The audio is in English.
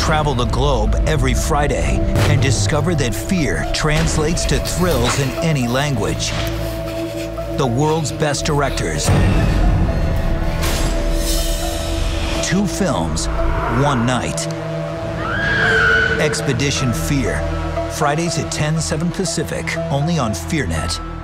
travel the globe every Friday and discover that fear translates to thrills in any language. The world's best directors. 2 films, 1 night. Expedition Fear. Fridays at 10, 7 Pacific, only on FearNet.